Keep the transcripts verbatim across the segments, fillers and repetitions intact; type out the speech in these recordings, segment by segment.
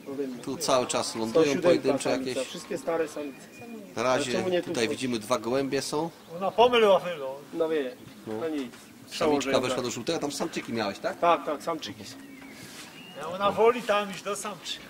Tu cały czas lądują pojedyncze jakieś. Wszystkie stare samice. Na razie tutaj widzimy dwa gołębie są. Ona pomyliła wylo. No wie, no nic. Samiczka weszła do żółtego, tam samczyki miałeś, tak? Tak, tak, samczyki są. Ona woli tam iść do samczyków.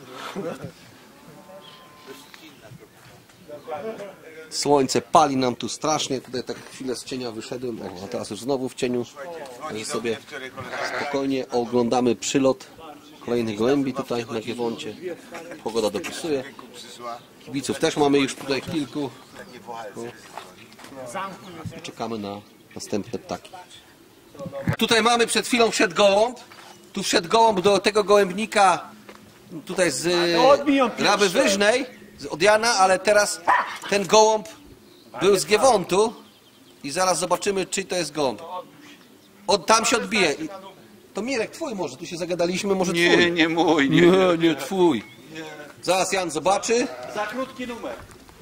Słońce pali nam tu strasznie, tutaj tak chwilę z cienia wyszedłem, o, a teraz już znowu w cieniu. Także sobie spokojnie oglądamy przylot kolejnych gołębi tutaj na Giewoncie. Pogoda dopisuje. Kibiców też mamy już tutaj kilku. No. Czekamy na następne ptaki. Tutaj mamy, przed chwilą wszedł gołąb. Tu wszedł gołąb do tego gołębnika tutaj z Raby Wyżnej, od Jana, ale teraz ten gołąb był z Giewontu i zaraz zobaczymy, czy to jest gołąb. Od tam się odbije. To Mirek, twój może, tu się zagadaliśmy, może twój. Nie, nie mój. Nie, nie, nie twój. Zaraz Jan zobaczy. Za krótki numer.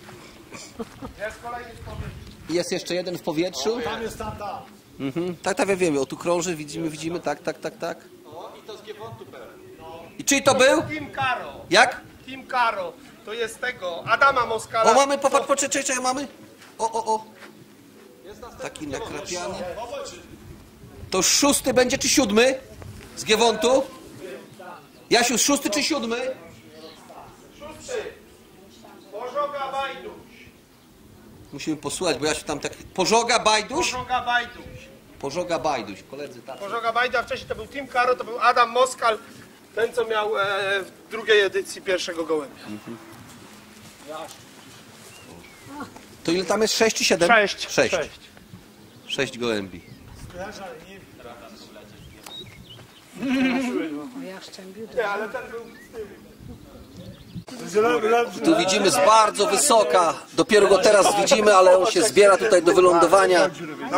Jest jeszcze jeden w powietrzu. Tam jest tata. Mhm. Tak, tak, ja wiem, o tu krąży, widzimy, widzimy, tak, tak, tak, tak. I to z Giewontu pewnie. I czyj to był? Team Karo. Jak? Team Karo. To jest tego, Adama Moskala. O, mamy, popatrz, poczekaj, czekaj, mamy. O, o, o. Taki nakrapiany. To szósty będzie, czy siódmy? Z Giewontu? Jasiu, szósty czy siódmy? Szósty. Pożoga Bajduś. Musimy posłuchać, bo Jasiu tam tak... Pożoga Bajduś? Pożoga Bajduś. Pożoga Bajduś, koledzy tak. Pożoga Bajda, wcześniej to był Team Karo, to był Adam Moskal. Ten, co miał e, w drugiej edycji pierwszego gołębia. Mhm. To ile tam jest? Sześć czy siedem? Sześć. Sześć. Sześć. Sześć gołębi. Nie, ale ten był Tu widzimy z bardzo wysoka. Dopiero go teraz widzimy, ale on się zbiera tutaj do wylądowania.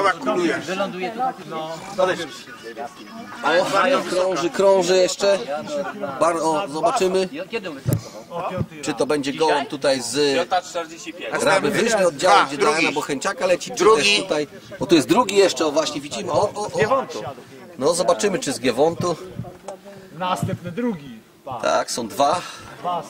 O, krąży, krąży jeszcze. Bar o, zobaczymy, czy to będzie gołąb tutaj z Raby Wyżnej, oddziału, gdzie Diana Bocheńczaka leci, czy też tutaj. O, tu jest drugi jeszcze, o właśnie widzimy. O, o, o. No, zobaczymy, czy z Giewontu. Następny drugi. Tak, są dwa. Dwa są.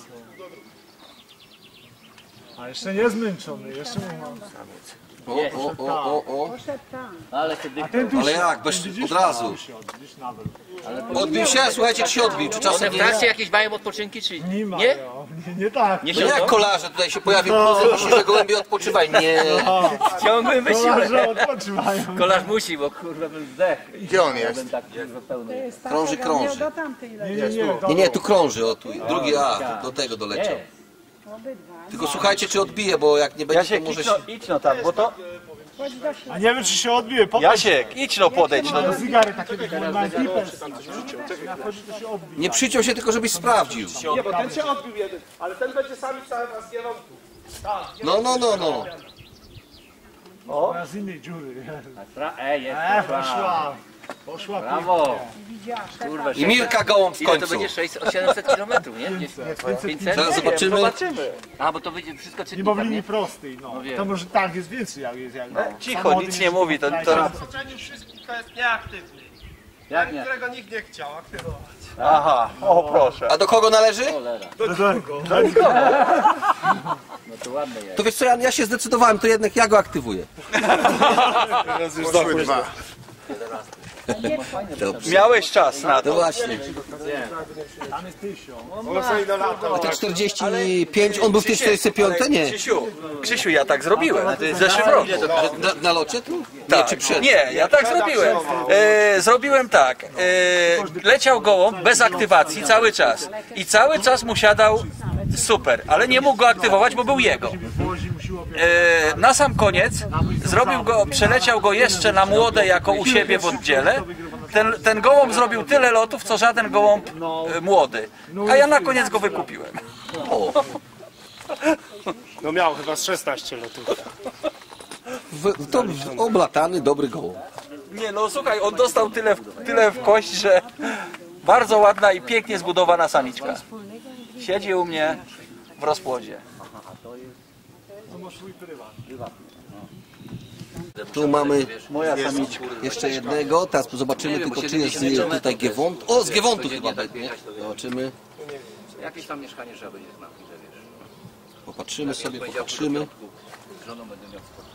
A jeszcze nie zmęczony, jeszcze mu mam. O, o, o, o, o. Ale kiedy... Ale jak, bez, od razu. Odbił się, słuchajcie, czy się odbił, czy czasem One w nie? trakcie jakieś mają odpoczynki, czy Nie ma, nie? nie, nie tak. Nie No jak kolarze tutaj się pojawił, musi, że gołębie odpoczywaj. Nie. Ciągłym Kolarze wysiłek. odpoczywają. Kolarz musi, bo kurwa bym zdechł. Gdzie on jest? Bym tak kurwa pełny. Krąży, krąży. Nie, nie, nie. Nie, nie, tu krąży, o tu. Drugi A, do tego doleciał. Tylko słuchajcie, czy odbije, bo jak nie będzie, to może się... Idź no tam, bo to... A nie wiem, czy się odbije. Jasiek, idź no podejdź. No. Ale cygary takie na flipers. Na wchodzi to się odbije. Nie przyciął się, tylko żebyś sprawdził. Nie, bo ten się odbił jeden, ale ten będzie sami cały raz Giewontu. No, no, no, no. Na z innej dziury. Ej, jest, E, poszła. Poszła brawo. Kurwa, I Mirka gołąb w ile to końcu. będzie? sześćset, siedemset kilometrów, nie? pięćset? Zaraz zobaczymy. A, bo to będzie wszystko Nie, czytnik, bo w linii nie? prostej, no. No wiem. To może tak, jest więcej jak jest. Jak, Cicho, samochody nic nie mówi, to... to... W otoczeniu wszystkich to jest nieaktywny. Jak nie? Którego nikt nie chciał aktywować. Aha, o proszę. A do kogo należy? Do kogo? No to ładne jest. To wiesz co, ja, ja się zdecydowałem, to jednak ja go aktywuję. Teraz już poszły dwa. Dobrze. Miałeś czas na No to. właśnie. Tam jest tysiąc. A te czterdzieści pięć, on był w tej czterdzieści pięć? Nie. Krzysiu, Krzysiu, ja tak zrobiłem w zeszłym roku. Na, na locie tu? Nie, Tak. czy przed? Nie, ja tak zrobiłem. E, zrobiłem tak. E, leciał gołąb bez aktywacji cały czas. I cały czas mu siadał super, ale nie mógł go aktywować, bo był jego. E, na sam koniec zrobił go, przeleciał go jeszcze na młode jako u siebie w oddziele. Ten, ten gołąb zrobił tyle lotów, co żaden gołąb e, młody. A ja na koniec go wykupiłem. No miał chyba z szesnaście lotów. W, to oblatany, dobry gołąb. Nie no, słuchaj, on dostał tyle, w- tyle w kość, że bardzo ładna i pięknie zbudowana samiczka. Siedzi u mnie w rozpłodzie. Tu mamy Moja samiczka. jeszcze jednego, teraz zobaczymy tylko, czy jest z, tutaj Giewont. O, z Giewontu chyba będzie. Zobaczymy. Jakieś tam mieszkanie trzeba będzie znać, że wiesz. Popatrzymy sobie, Powiedział popatrzymy. z żoną będę miał spokój.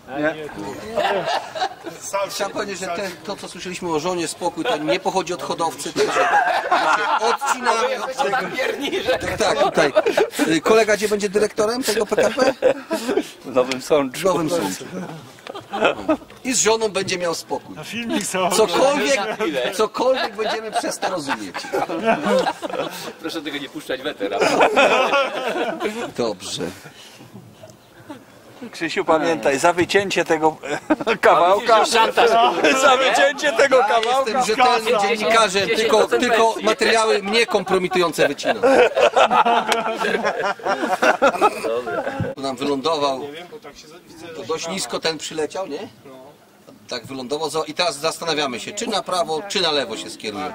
Trzeba powiedzieć, że te, to co słyszeliśmy o żonie, spokój, to nie pochodzi od hodowcy, to się odcinamy od tego. Tak, tak, tutaj. Y, Kolega gdzie będzie dyrektorem tego P K P? W Nowym Sączu. W Nowym Sączu. I z żoną będzie miał spokój. Filmik są. Cokolwiek, cokolwiek będziemy przez to rozumieć. Proszę tego nie puszczać wetera. Dobrze. Krzysiu, pamiętaj, za wycięcie tego kawałka, za wycięcie tego Ja kawałka, jestem rzetelnym dziennikarzem, tylko, tylko materiały mnie kompromitujące wycinam. Tu nam wylądował, to dość nisko ten przyleciał, nie? Tak wylądował i teraz zastanawiamy się, czy na prawo, czy na lewo się skieruje.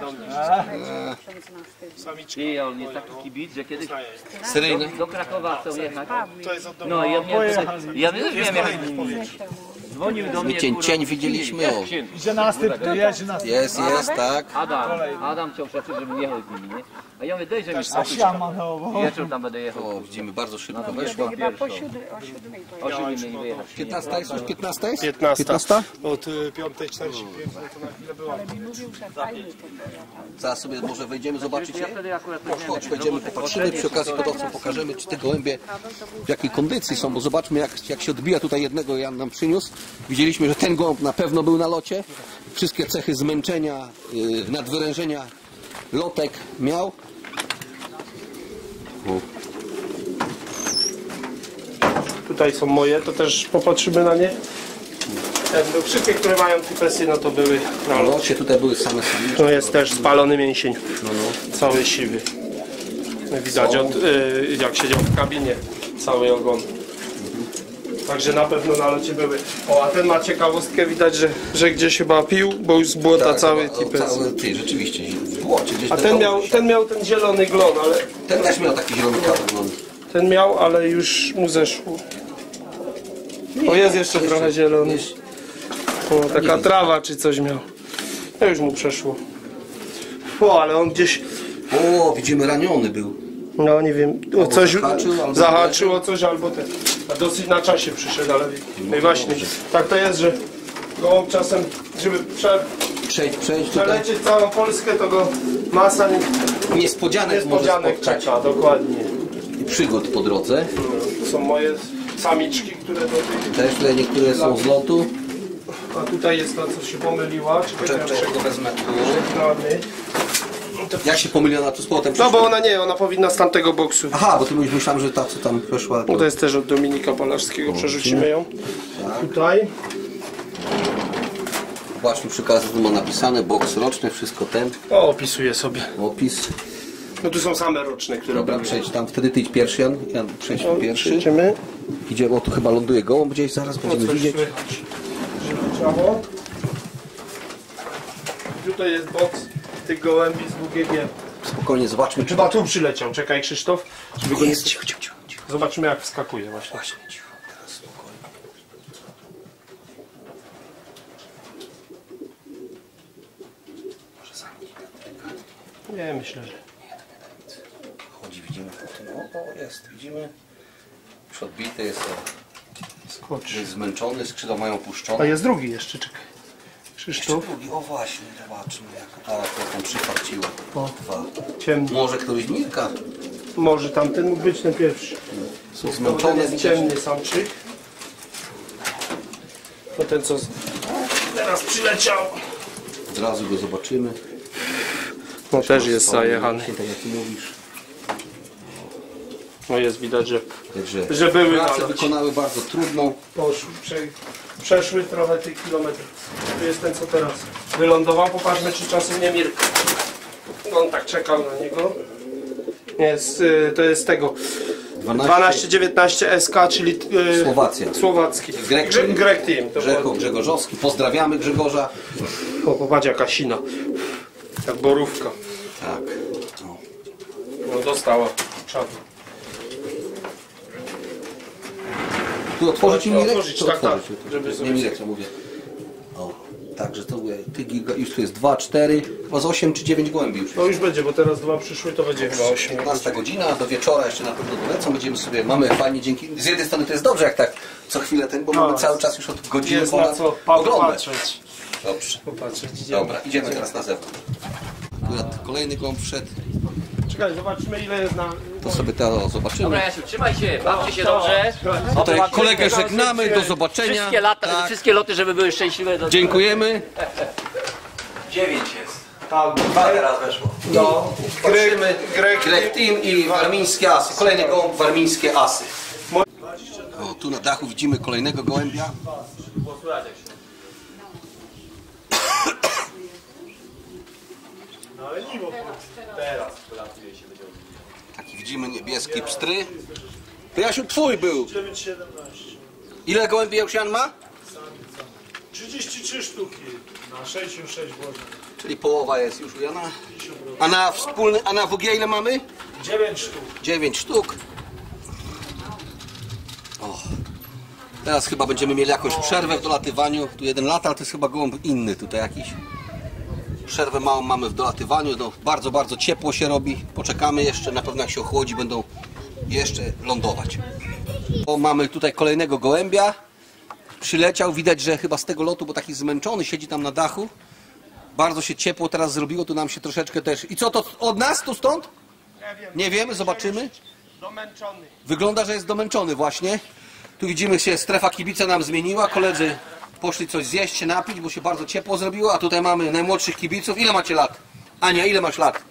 I on jest taki kibic, że kiedyś Seryjny. do Krakowa chcą jechać. To jest od domu. No i ja mnie ja też miałem jechać. Dzwonił do mnie. Cień, kurwa, cień widzieliśmy, o. Idzie na następny, jedzie na Jest, jest, tak. Adam, Adam chciał przecież, żebym jechał z nimi, nie? A ja mówię, dejże mi spokój. Siama nowo. Wieczór tam będę jechał. O, widzimy, bardzo szybko weszła. Chyba po siódmej, o siódmej O siódmej mieli wyjechać. piętnasta jest już piętnasta jest? piętnasta. Od y, piątej czterdzieści pięć, no to na chwilę była. mi mówił, że fajny to było. Zaraz sobie może wejdziemy, zobaczycie. Ja wtedy akurat Chodź, wejdziemy, popatrzymy, przy okazji hodowcom pokażemy, czy te gołębie w jakiej kondycji są, bo zobaczmy jak, jak się odbija. Tutaj jednego Jan nam przyniósł. Widzieliśmy, że ten gołąb na pewno był na locie. Wszystkie cechy zmęczenia, yy, nadwyrężenia lotek miał. O. Tutaj są moje, to też popatrzymy na nie. Jakby wszystkie, które mają typesy, no to były na Na locie. locie tutaj były same samiczki. To jest też spalony mięsień, No, no. cały siwy. Widać, od, y, jak siedział w kabinie, cały ogon. Także na pewno na locie były. O, a ten ma ciekawostkę, widać, że, że gdzieś chyba pił, bo już z błota Tak, cały o, tipes. cały, ty, rzeczywiście, w błocie gdzieś A ten ten gołąb miał, się- ten miał ten zielony glon, ale ten też miał taki zielony kadr. ten miał, ale już mu zeszło. O, jest jeszcze trochę zielony. O, taka trawa czy coś miał. To już mu przeszło. O, ale on gdzieś, O, widzimy, raniony był. no nie wiem, o coś zahaczył, albo zahaczyło coś albo ten. A dosyć na czasie przyszedł, ale no i właśnie, tak to jest, że gołąb czasem, żeby prze, Przejdź, przejdź tutaj. przelecieć całą Polskę, to go masa nie- Niespodzianek, może niespodzianek spotkać czeka, dokładnie. i przygód po drodze. To są moje samiczki, które do tych... Też tutaj niektóre są z lotu. A tutaj jest ta, co się pomyliła. Czekaj, Czekaj, ja czekaj, to wezmę tu. przegrany. Jak się pomyliła tu z powrotem? No bo ona nie, ona powinna z tamtego boksu. Aha, bo ty już myślałem, że ta co tam weszła. No to jest też od Dominika Palarskiego, przerzucimy ją. Tutaj. Właśnie przy okazji tu ma napisane, boks roczny, wszystko ten, O, opisuję sobie. opis. No tu są same roczne, które Dobra, były. przejdź tam, wtedy ty idź pierwszy, Jan. Jan, przejdź tu pierwszy. Przejdziemy. Idziemy, o tu chyba ląduje gołąb gdzieś, zaraz O, będziemy coś widzieć. słychać. Żeby ciało. Tutaj jest boks tych gołębi z W G G. Spokojnie, zobaczmy, czy... Chyba tu przyleciał. Czekaj, Krzysztof. Żeby go nie... Jest, cicho, cicho, cicho, cicho. Zobaczymy, jak wskakuje właśnie. Właśnie, cicho, teraz spokojnie. Może zamknij ten Nie, myślę, że... chodzi, widzimy po tym. O, o, jest, widzimy. Już odbity jest, o, Skocz. jest zmęczony, skrzydła mają A opuszczone. jest drugi jeszcze, czekaj. Jeszcze Krzysztof. drugi, o właśnie, zobaczmy jak tak, jak tam przyfarciło. O. Dwa. Ciemny. Może któryś Mirka? Może tamten mógł być ten pierwszy. Są To zmęczone, jest ciemny samczyk. To ten co z- teraz przyleciał. Od razu go zobaczymy. No też jest zajechany. Właśnie tak jak ty mówisz. No jest widać, że Także Że były pracę nalać. wykonały bardzo trudną. poszły, prze, przeszły trochę tych kilometrów. Tu jest ten co teraz wylądował. Popatrzmy czy czasem nie Mirka. No on tak czekał na niego. Jest, y, to jest tego dwanaście dziewiętnaście S K, czyli y, Słowacja. słowacki. Grek Grek, Team. Grek Team. to Grzegorz było- Grzegorzowski. Pozdrawiamy Grzegorza. O, popatrz jaka sina. Jak borówka. Tak. O. No dostała czadu. Tu otworzyć mi Mirek? Otworzyć, Tu tak, tak. otworzyć. Żeby Nie sobie- Mirek, co mówię. O. także to ty giga, już tu jest dwa, cztery, chyba z osiem czy dziewięć gołębi już. No już będzie, bo teraz dwa przyszły, to będzie chyba osiem. piętnasta godzina, do wieczora jeszcze na pewno dolecą, będziemy sobie, mamy fajnie dzięki, z jednej strony to jest dobrze jak tak co chwilę ten, bo No, mamy cały czas już od godziny Jest na ponad co oglądać. popatrzeć. Dobrze. Popatrzeć, idziemy. Dobra, idziemy teraz na zewnątrz. Akurat kolejny gołąb wszedł, Czekaj, zobaczmy ile jest na... to sobie teraz zobaczymy. Dobra, Jasiu, trzymaj się, bawcie się dobrze. Tutaj kolegę żegnamy, do zobaczenia. Wszystkie lata, Tak. wszystkie loty, żeby były szczęśliwe. Do... Dziękujemy. dziewięć jest. Tak, Dwa teraz weszło. No, patrzymy. Greg, Greg Team i warmińskie asy. Kolejny gołąb, warmińskie asy. O, tu na dachu widzimy kolejnego gołębia. Taki widzimy niebieski pstry. To Jasiu, twój był. dziewięć siedemnaście. Ile gołębi już Jan ma? trzydzieści trzy sztuki na sześćdziesiąt sześć włożeń. Czyli połowa jest już u Jana. A na wspólny, a na W G ile mamy? dziewięć sztuk. dziewięć sztuk. O. Teraz chyba będziemy mieli jakąś przerwę w dolatywaniu. Tu jeden lata, ale to jest chyba gołąb inny tutaj jakiś. Przerwę małą mamy w dolatywaniu. No, bardzo, bardzo ciepło się robi. Poczekamy jeszcze. Na pewno jak się ochłodzi, będą jeszcze lądować. O, mamy tutaj kolejnego gołębia. Przyleciał. Widać, że chyba z tego lotu, bo taki zmęczony siedzi tam na dachu. Bardzo się ciepło teraz zrobiło. Tu nam się troszeczkę też... I co to od nas? Tu stąd? Nie wiem. Nie wiemy, zobaczymy. Domęczony. Wygląda, że jest domęczony właśnie. Tu widzimy, się strefa kibica nam zmieniła. Koledzy poszli coś zjeść, się napić, bo się bardzo ciepło zrobiło. A tutaj mamy najmłodszych kibiców. Ile macie lat? Ania, ile masz lat?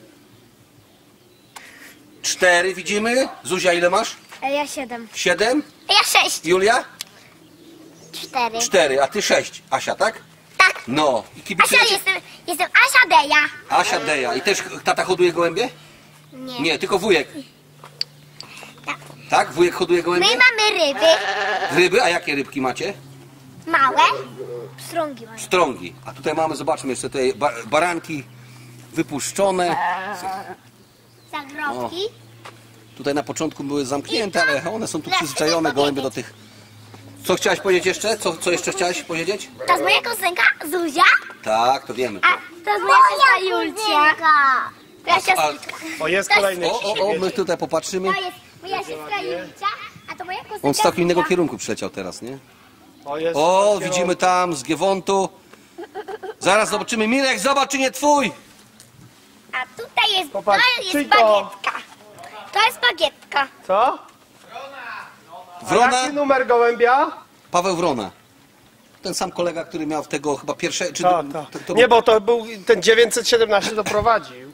Cztery widzimy. Zuzia, ile masz? Ja siedem. Siedem. Ja sześć. Julia? Cztery. Cztery, a ty sześć. Asia, tak? Tak. No. I Asia kibicujecie... jestem, jestem Asia Deja. Asia Deja. I też tata hoduje gołębie? Nie. Nie, tylko wujek. Tak. Tak? Wujek hoduje My gołębie? mamy ryby. Ryby? A jakie rybki macie? Małe. Pstrągi mamy. Strągi. A tutaj mamy, zobaczmy jeszcze tutaj ba baranki wypuszczone. Zagrobki. Tutaj na początku były zamknięte, ale one są tu przyzwyczajone gołębie do tych. Co chciałaś powiedzieć jeszcze? Co, co jeszcze chciałaś powiedzieć? To jest moja kuzynka Zuzia. Tak, to wiemy. A to jest moja siostra Julcia. To jest A, siostra. O, jest kolejny. o, o, o, my tutaj popatrzymy. To jest moja siostra Julcia, a to moja kuzynka On z całkiem innego Zuzia. kierunku przyleciał teraz, nie? O, jest O, takiego- widzimy tam z Giewontu. Zaraz zobaczymy. Mirek, zobacz, czy nie twój. A tutaj jest, Popatrz, to jest czyj to? bagietka. To jest bagietka. Co? A Wrona, jaki numer gołębia? Paweł Wrona. Ten sam kolega, który miał w tego chyba pierwsze... Czy Tak, to, tak. to Nie, bo to był ten dziewięćset siedemnaście doprowadził.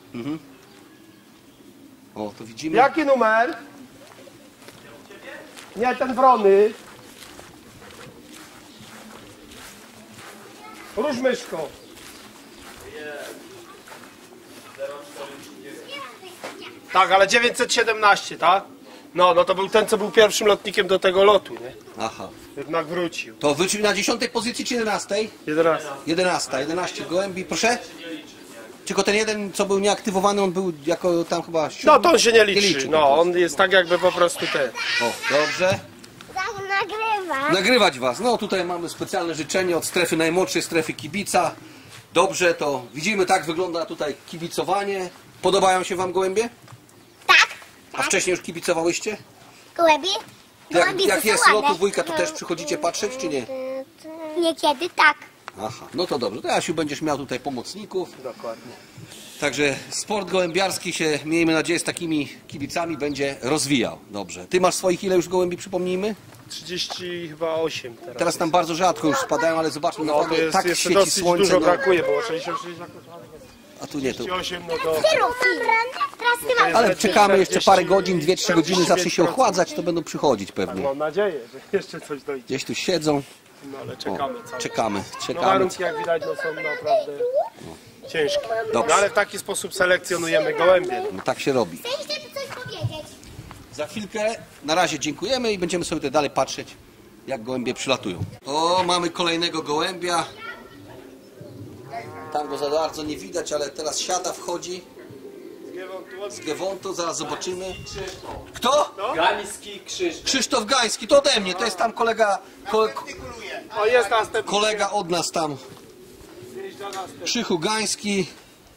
O, to widzimy. Jaki numer? Nie, ten wrony. Róż myszką. Tak, ale dziewięćset siedemnaście, tak? No, no to był ten, co był pierwszym lotnikiem do tego lotu, nie? Aha. Jednak wrócił. To wyczuł na dziesiątej pozycji czy jedenastej? jedenaście. jedenasta, jedenaście gołębi, proszę. Tylko ten jeden, co był nieaktywowany, on był jako tam chyba siódmy. No to on się nie liczy. liczy po No, prostu. on jest tak jakby po prostu ten. O, dobrze. Tak nagrywa. Nagrywać was. No tutaj mamy specjalne życzenie od strefy najmłodszej, strefy kibica. Dobrze, to widzimy, tak wygląda tutaj kibicowanie. Podobają się wam gołębie? Tak. A wcześniej już kibicowałyście? Gołębie? Jak, Gołębie jak są jest ładne. lotu dwójka, to też przychodzicie patrzeć, czy nie? Niekiedy tak. Aha, no to dobrze. To Jasiu, będziesz miał tutaj pomocników. Dokładnie. Także sport gołębiarski się, miejmy nadzieję, z takimi kibicami będzie rozwijał. Dobrze. Ty masz swoich ile już gołębi, przypomnijmy? trzydzieści chyba osiem teraz. Teraz tam bardzo rzadko już spadają, ale zobaczmy, No to naprawdę jest tak jeszcze świeci dosyć słońce. dużo No, brakuje, było sześćdziesiąt sześć, a tu nie, tu. trzydzieści osiem, no to... Teraz ty masz. Ale czekamy jeszcze parę czterdzieści, godzin, dwie trzy godziny, zacznie się ochładzać, to będą przychodzić pewnie. Mam nadzieję, że jeszcze coś dojdzie. Gdzieś tu siedzą. No ale czekamy cały czas. Czekamy, No czekamy. warunki jak widać no, są naprawdę ciężkie. Dobrze. No ale w taki sposób selekcjonujemy gołębie. No tak się robi. Chcecie coś powiedzieć? Za chwilkę, na razie dziękujemy i będziemy sobie tutaj dalej patrzeć, jak gołębie przylatują. O, mamy kolejnego gołębia. Tam go za bardzo nie widać, ale teraz siada, wchodzi. Z Giewontu, zaraz zobaczymy. Kto? Gański krzyż. Krzysztof Gański, to ode mnie, to jest tam kolega, ko, O jest następny. kolega od nas tam. Krzychu Gański.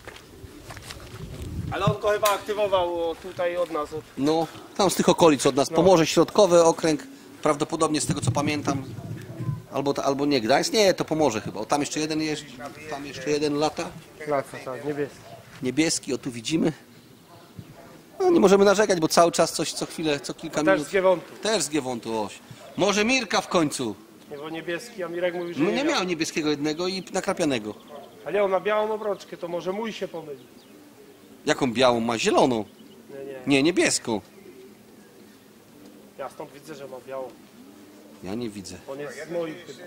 Ale on go chyba aktywował tutaj od nas. Od... No, tam z tych okolic od nas. Pomorze Środkowe, okręg. Prawdopodobnie z tego co pamiętam. Albo, albo nie Gdańsk. Nie, to Pomorze chyba. O, tam jeszcze jeden jest. Tam jeszcze jeden lata. Lata, tak, niebieski. Niebieski, o tu widzimy. No nie możemy narzekać, bo cały czas coś co chwilę, co kilka Też minut. z Giewontu. Też z Giewontu, oś. Może Mirka w końcu. Nie, bo niebieski, a Mirek mówi, że No nie nie miał. miał niebieskiego jednego i nakrapianego. Ale on ma białą obrączkę, to może mój się pomyli. Jaką białą ma? Zieloną. Nie, nie. Nie, niebieską. Ja stąd widzę, że ma białą. Ja nie widzę. On jest z moich chyba.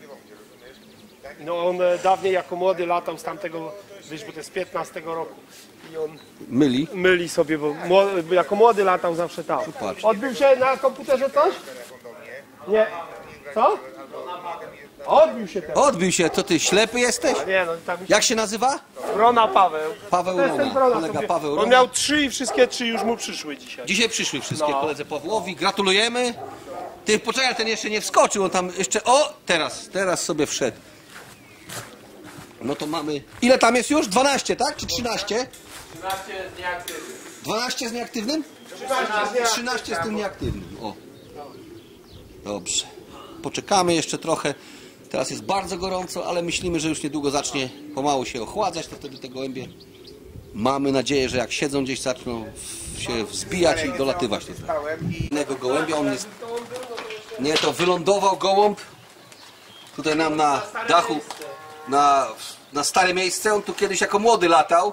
No on e, dawniej jako młody latał z tamtego, wiesz, bo to jest z piętnastego roku. I on Myli. myli sobie, bo młody, jako młody latał zawsze tam. Patrz. Odbił się na komputerze coś? Nie. Co? Odbił się teraz. Odbił się, to ty ślepy jesteś? A nie, no tak mi się... Jak się nazywa? Brona Paweł. Paweł To jest ten Rona. Brona Kolega sobie. Paweł On Rona. miał trzy i wszystkie trzy już mu przyszły dzisiaj. Dzisiaj przyszły wszystkie No. koledze Pawłowi. Gratulujemy. Ty poczekaj, ten jeszcze nie wskoczył. On tam jeszcze... O! Teraz, teraz sobie wszedł. No to mamy... Ile tam jest już? dwanaście, tak? Czy trzynaście? trzynaście z nieaktywnym. dwanaście z nieaktywnym? trzynaście z tym nieaktywnym. O. Dobrze. Poczekamy jeszcze trochę. Teraz jest bardzo gorąco, ale myślimy, że już niedługo zacznie pomału się ochładzać, to wtedy te gołębie mamy nadzieję, że jak siedzą gdzieś, zaczną się wzbijać i dolatywać. Innego gołębia, on jest... Nie, to wylądował gołąb tutaj nam na dachu, na, na stare miejsce. On tu kiedyś jako młody latał.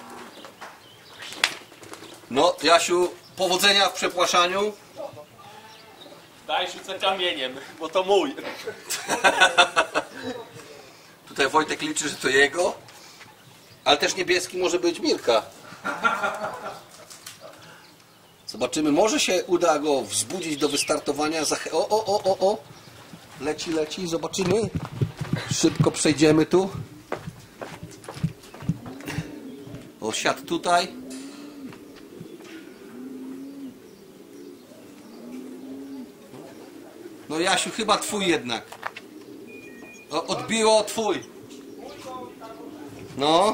No, Jasiu, powodzenia w przepłaszaniu. Daj rzucę kamieniem, bo to mój. Tutaj Wojtek liczy, że to jego. Ale też niebieski może być Mirka. Zobaczymy, może się uda go wzbudzić do wystartowania. Zach- o, o, o, o, o. Leci, leci, zobaczymy. Szybko przejdziemy tu. O, siadł tutaj. No Jasiu, chyba twój jednak. O, odbiło twój. No.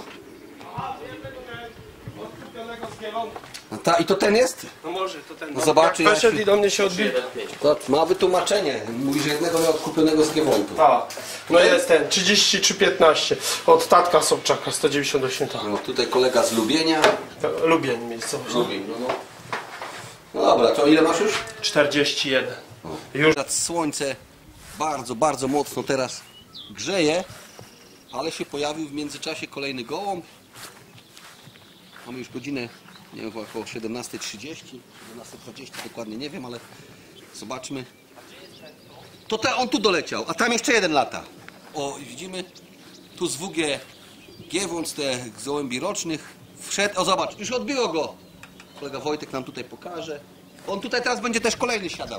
No ta, i to ten jest? No może, to ten. No zobaczy, Jak weszedł Jasiu. i do mnie się odbił. To ma wytłumaczenie. Mówi, że jednego miał kupionego z Giewontu. A, no jest ten, trzydzieści trzy piętnaście. Od tatka Sobczaka, sto dziewięćdziesiąt osiem. Tak. No tutaj kolega z Lubienia. To Lubię miejscowość. Lubień, no, no. No dobra, to ile masz już? czterdzieści jeden. Już. Słońce bardzo, bardzo mocno teraz grzeje, ale się pojawił w międzyczasie kolejny gołąb. Mamy już godzinę, nie wiem, około siedemnasta trzydzieści, siedemnasta dwadzieścia, dokładnie nie wiem, ale zobaczmy. To te, on tu doleciał, a tam jeszcze jeden lata. O, widzimy, tu z W G Giewont, te gołębi rocznych, wszedł, o zobacz, już odbiło go. Kolega Wojtek nam tutaj pokaże. On tutaj teraz będzie też kolejny siadał.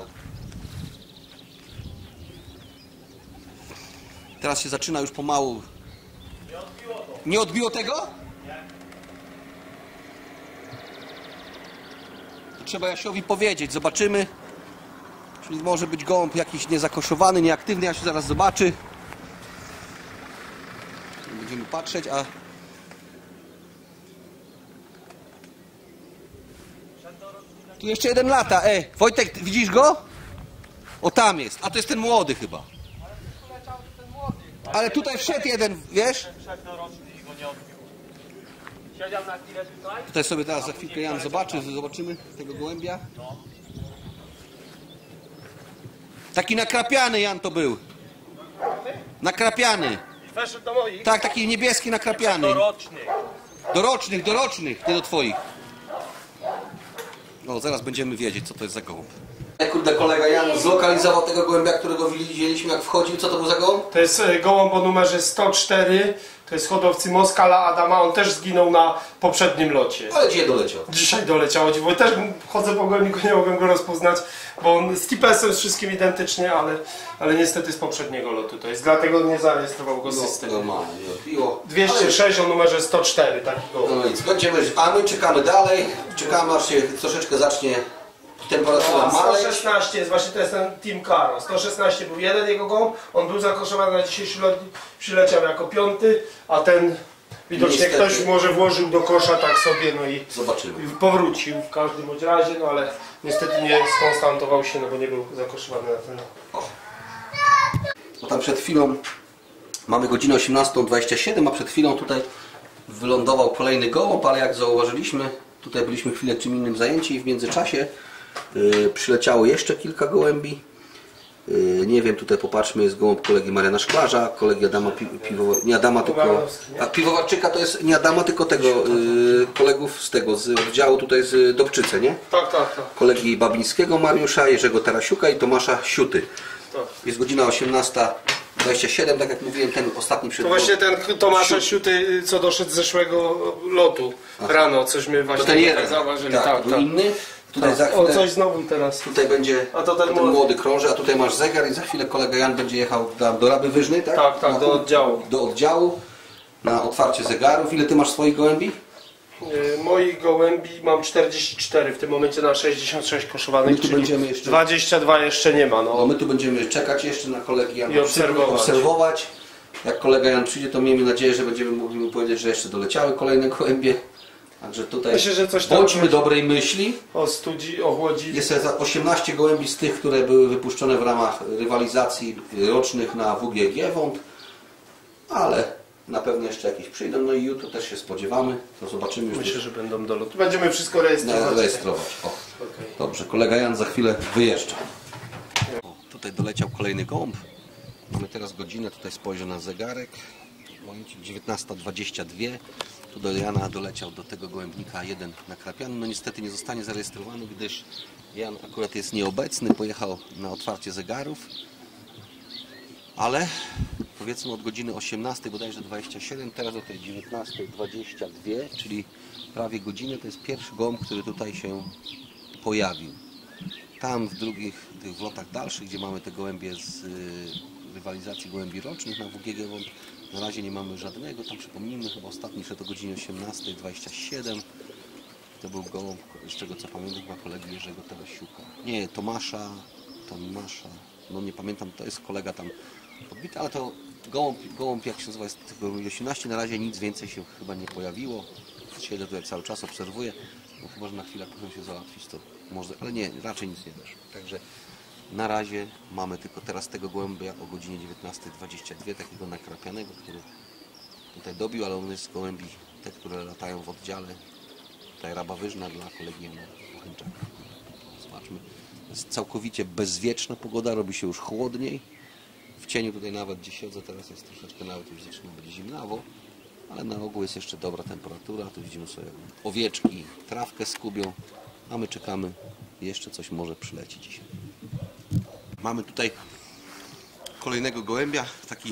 Teraz się zaczyna już pomału. Nie odbiło tego? To trzeba Jasiowi powiedzieć. Zobaczymy. Czyli może być gołąb jakiś niezakoszowany, nieaktywny. Jasiu zaraz zobaczy. Będziemy patrzeć, a... Tu jeszcze jeden lata. E, Wojtek, widzisz go? O, tam jest. A to jest ten młody chyba. Ale tutaj wszedł jeden, wiesz? Tutaj sobie teraz za chwilkę Jan zobaczy, zobaczymy tego gołębia. Taki nakrapiany Jan to był. Nakrapiany. Weszedł do moich. Tak, taki niebieski nakrapiany. Doroczny. Dorocznych, dorocznych, nie do twoich. No, zaraz będziemy wiedzieć, co to jest za gołąb. Kurde, kolega Jan zlokalizował tego gołębia, którego widzieliśmy jak wchodził. Co to był za gołąb? To jest e, gołąb o numerze sto cztery. To jest hodowcy Moskala Adama. On też zginął na poprzednim locie. Ale gdzie doleciał? Dzisiaj doleciało, bo też chodzę po gołębniku, nie mogłem go rozpoznać, bo on z tipesem z wszystkim identycznie, ale, ale niestety z poprzedniego lotu to jest, dlatego nie zarejestrował go system. Normalnie, nie odbiło. dwieście sześć o numerze sto cztery, taki gołąb. No nic, będziemy, a my czekamy dalej, czekamy aż się troszeczkę zacznie temperatura No, maleć. sto szesnaście jest właśnie, to jest ten Team Caro. sto szesnaście był jeden jego gołąb, on był zakoszowany na dzisiejszy lot, przyleciał jako piąty, a ten widocznie Niestety. ktoś może włożył do kosza tak sobie, no i Zobaczymy. i powrócił w każdym bądź razie, no ale niestety nie skonstantował się, no bo nie był zakoszowany na ten. Bo tam przed chwilą mamy godzinę osiemnastą dwadzieścia siedem, a przed chwilą tutaj wylądował kolejny gołąb, ale jak zauważyliśmy, tutaj byliśmy chwilę czym innym zajęci i w międzyczasie yy, przyleciało jeszcze kilka gołębi. Yy, nie wiem, tutaj popatrzmy, jest gołąb kolegi Mariana Szklarza, kolegi Adama Pi Piwowa, nie Adama, tylko a Piwowarczyka to jest nie Adama, tylko tego yy, kolegów z tego, z oddziału tutaj z Dobczyce, nie? Tak, tak, tak. Kolegi Babińskiego Mariusza, Jerzego Tarasiuka i Tomasza Siuty. tak. Jest godzina osiemnasta dwadzieścia siedem, tak jak mówiłem, ten ostatni przed... To właśnie ten Tomasza Siuty, co doszedł z zeszłego lotu rano, coś my To właśnie ten jeden, tak zauważyli. tak, Tak, był tak. inny. Tutaj za O, chwilę, coś znowu teraz. tutaj będzie A to ten ten młody. młody krąży, a tutaj masz zegar i za chwilę kolega Jan będzie jechał do, do Raby Wyżnej, tak? Tak, tak, Na- do oddziału. Do oddziału, na otwarcie zegarów. Ile ty masz swoich gołębi? Yy, Moich gołębi mam czterdzieści cztery, w tym momencie na sześćdziesiąt sześć koszowanych, My tu czyli będziemy jeszcze- dwadzieścia dwa jeszcze nie ma. No No. my tu będziemy czekać jeszcze na kolegi Jana. I obserwować. obserwować. Jak kolega Jan przyjdzie, to miejmy nadzieję, że będziemy mogli mu powiedzieć, że jeszcze doleciały kolejne gołębie. Także tutaj Myślę, że coś tam bądźmy będzie. dobrej myśli. O studzi, o chłodzi. Jest osiemnaście gołębi z tych, które były wypuszczone w ramach rywalizacji rocznych na W G G Wąt, ale na pewno jeszcze jakieś przyjdą, no i jutro też się spodziewamy, to zobaczymy już. Myślę, że będą do lotu. Będziemy wszystko rejestrować. rejestrować. O. Dobrze, kolega Jan za chwilę wyjeżdża. O, tutaj doleciał kolejny gołąb. Mamy teraz godzinę, tutaj spojrzę na zegarek. Momencik, dziewiętnasta dwadzieścia dwa. Tu do Jana doleciał do tego gołębnika jeden nakrapiany. No niestety nie zostanie zarejestrowany, gdyż Jan akurat jest nieobecny. Pojechał na otwarcie zegarów. Ale powiedzmy od godziny osiemnastej bodajże dwadzieścia siedem, teraz do tej dziewiętnastej dwadzieścia dwa, czyli prawie godzinę, to jest pierwszy gołąb, który tutaj się pojawił. Tam w drugich tych wlotach dalszych, gdzie mamy te gołębie z y, rywalizacji gołębi rocznych na W G G Wąt, na razie nie mamy żadnego. Tam przypomnijmy, chyba ostatni szedł o godzinie osiemnastej dwadzieścia siedem. To był gołąb, z czego co pamiętam, chyba kolegi Jerzego Tarasiuka. Nie, Tomasza, Tomasza, no nie pamiętam, to jest kolega tam podbity, ale to gołąb, gołąb jak się nazywa, jest tylko osiemnaście, na razie nic więcej się chyba nie pojawiło. Siedzę tutaj cały czas, obserwuję, no chyba, że na chwilę muszę się załatwić, to może, ale nie, raczej nic nie wyszło. Także na razie mamy tylko teraz tego gołębia o godzinie dziewiętnastej dwadzieścia dwa, takiego nakrapianego, który tutaj dobił, ale on jest z gołębi, te, które latają w oddziale. Tutaj Raba Wyżna dla kolegi Jana Bochymczaka. Zobaczmy. Jest całkowicie bezwieczna pogoda, robi się już chłodniej. W cieniu tutaj nawet gdzie siedzę, teraz jest troszeczkę nawet już zaczyna być zimnawo, ale na ogół jest jeszcze dobra temperatura. Tu widzimy sobie owieczki, trawkę skubią, a my czekamy. Jeszcze coś może przyleci dzisiaj. Mamy tutaj kolejnego gołębia, taki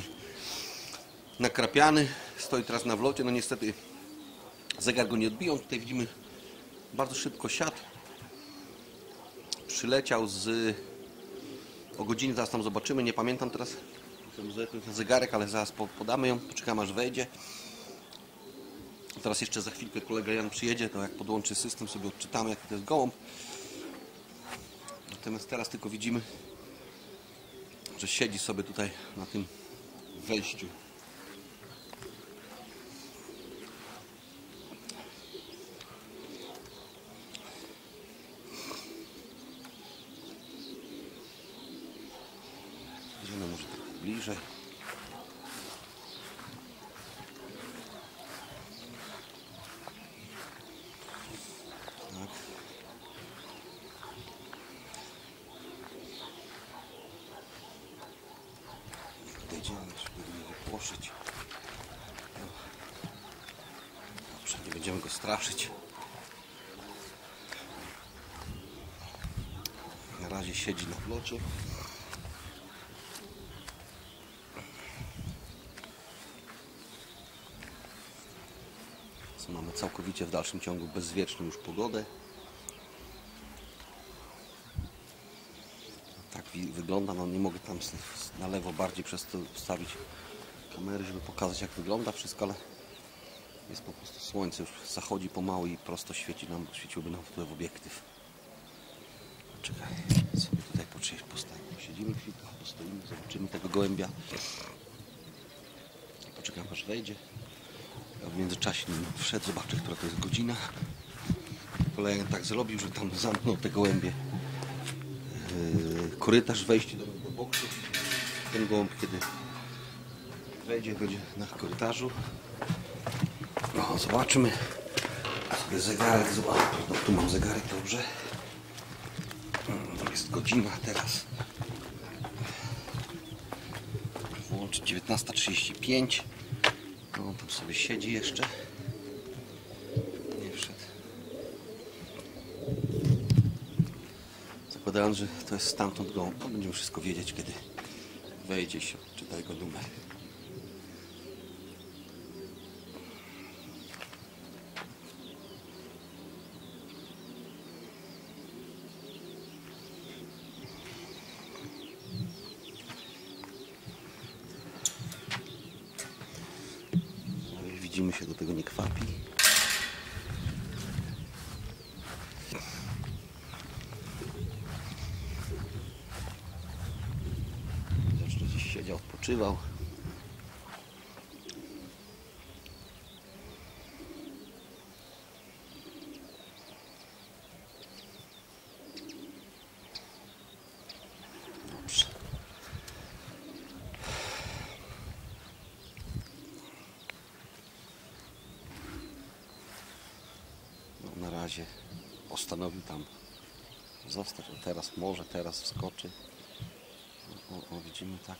nakrapiany, stoi teraz na wlocie, no niestety zegar go nie odbiją. Tutaj widzimy bardzo szybko siadł. Przyleciał z o godzinie, zaraz tam zobaczymy, nie pamiętam teraz na zegarek, ale zaraz podamy ją, poczekamy aż wejdzie. Teraz jeszcze za chwilkę kolega Jan przyjedzie, to jak podłączy system, sobie odczytamy, jaki to jest gołąb. Natomiast teraz tylko widzimy, że siedzi sobie tutaj na tym wejściu. Idziemy może trochę bliżej. Tak. Podejdziemy, żeby go nie wypłoszyć. Dobrze, nie będziemy go straszyć. Na razie siedzi na wlocie. Mamy całkowicie w dalszym ciągu bezwieczną już pogodę. Tak wygląda, no nie mogę tam na lewo bardziej przez to ustawić kamery, żeby pokazać jak wygląda wszystko, ale jest po prostu słońce już zachodzi pomału i prosto świeci nam, świeciłoby nam tutaj w obiektyw. Czekaj, sobie tutaj poczekaj, postawimy. Siedzimy chwilkę, postoimy, zobaczymy tego gołębia. Poczekam aż wejdzie. Ja w międzyczasie nim wszedł, zobaczę, która to jest godzina. Kolejny tak zrobił, że tam zamknął te gołębie. Yy, korytarz, wejście do mojego boksu. Ten gołąb, kiedy wejdzie, będzie na korytarzu. No, zobaczmy. Sobie zegarek, zobacz. No, tu mam zegarek, dobrze. Jest godzina teraz. Włączyć dziewiętnasta trzydzieści pięć. No, on tam sobie siedzi jeszcze. Nie wszedł. Zakładając, że to jest stamtąd gołąb, to będziemy wszystko wiedzieć, kiedy wejdzie się, czyta jego numer. Widzimy, się do tego nie kwapi. Zresztą gdzieś siedział, odpoczywał. Dobrze. Na razie postanowił tam zostać, a teraz może, teraz wskoczy. O, o, widzimy tak.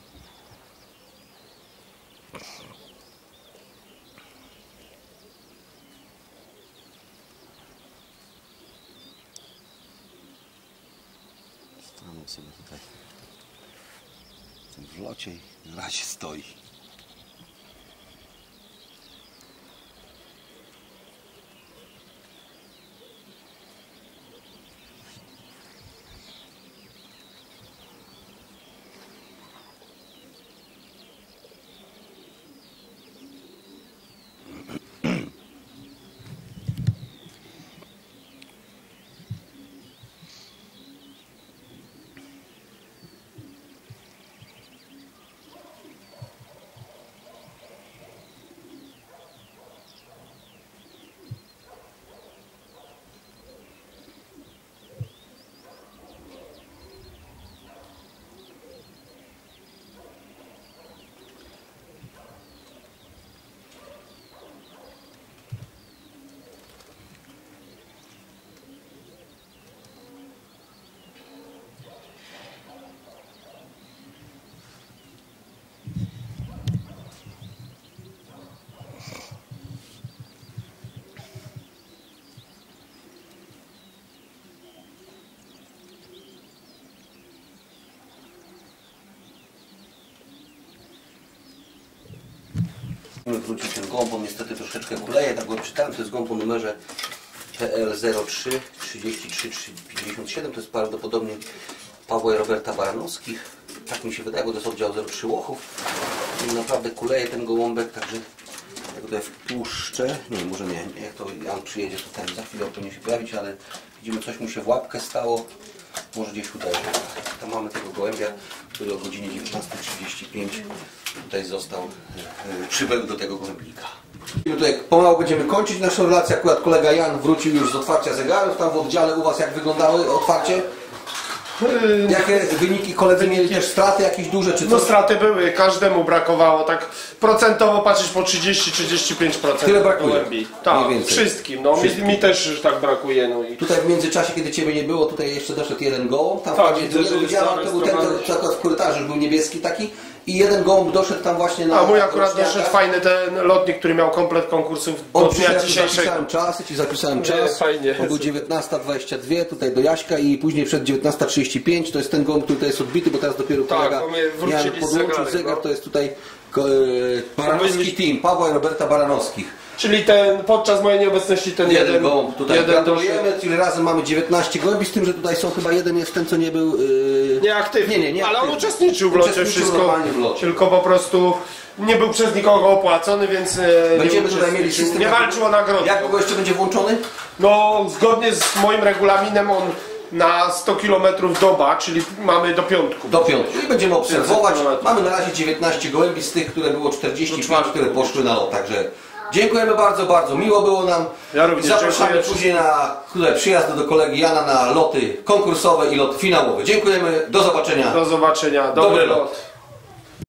Stanął sobie tutaj w tym wlocie i na razie stoi. Wrócił ten gołąb, on niestety troszeczkę kuleje, tak go czytałem, to jest gołąb o numerze P L zero trzy trzydzieści trzy pięćdziesiąt siedem, to jest prawdopodobnie Pawła i Roberta Baranowskich, tak mi się wydaje, bo to jest oddział zero trzy Łochów i naprawdę kuleje ten gołąbek, także jak tutaj wpuszczę, nie, może nie, jak to Jan przyjedzie, to ten za chwilę powinien się pojawić, ale widzimy, coś mu się w łapkę stało, może gdzieś uderzy. Tam mamy tego gołębia, który o godzinie dziewiętnasta trzydzieści pięć tutaj został, yy, przybył do tego gołębnika. Tutaj pomału będziemy kończyć naszą relację. Akurat kolega Jan wrócił już z otwarcia zegarów. Tam w oddziale u Was jak wyglądały otwarcie? Jakie wyniki koledzy mieli też straty jakieś duże czy coś? No straty były, każdemu brakowało, tak procentowo patrzysz po trzydzieści do trzydziestu pięciu procent. Tyle brakuje? Gołębi. Tak, wszystkim, no wszystkim. Mi, mi też tak brakuje. No i... Tutaj w międzyczasie, kiedy Ciebie nie było, tutaj jeszcze doszedł jeden gołąb. Tam tak, widzę, że widziałem, to był ten, co akurat w korytarzu już był niebieski taki. I jeden gołąb doszedł tam właśnie na... A mój akurat doszedł fajny ten lotnik, który miał komplet konkursów do dnia dzisiejszego. Zapisałem czas, ja Ci zapisałem czas. Fajnie. On był dziewiętnasta dwadzieścia dwa tutaj do Jaśka i później przed dziewiętnasta trzydzieści pięć. To jest ten gołąb, który tutaj jest odbity, bo teraz dopiero tak, kolega Jan podłączył zegar. To jest tutaj e, Baranowski team, Pawła i Roberta Baranowskich. Czyli ten, podczas mojej nieobecności ten jeden, jeden gołąb tutaj jeden gratulujemy, czyli razem mamy dziewiętnaście gołębi, z tym, że tutaj są chyba jeden jest ten, co nie był... Yy... Nieaktywny, nie, nie, nie ale on aktywny. uczestniczył w locie, Uczestniczył wszystko, w locie. tylko po prostu nie był przez nikogo opłacony, więc będziemy nie, tutaj mieli system, nie walczył o nagrodę. Jak długo jeszcze będzie włączony? No, zgodnie z moim regulaminem on na sto kilometrów doba, czyli mamy do piątku. Do piątku. I będziemy obserwować. kilometrów. Mamy na razie dziewiętnaście gołębi z tych, które było czterdzieści pięć, które poszły na lot. Także dziękujemy bardzo, bardzo miło było nam. Ja również I zapraszamy dziękuję. później na tutaj przyjazd do kolegi Jana na loty konkursowe i lot finałowe. Dziękujemy. Do zobaczenia. Do zobaczenia. Dobry, Dobry lot. lot.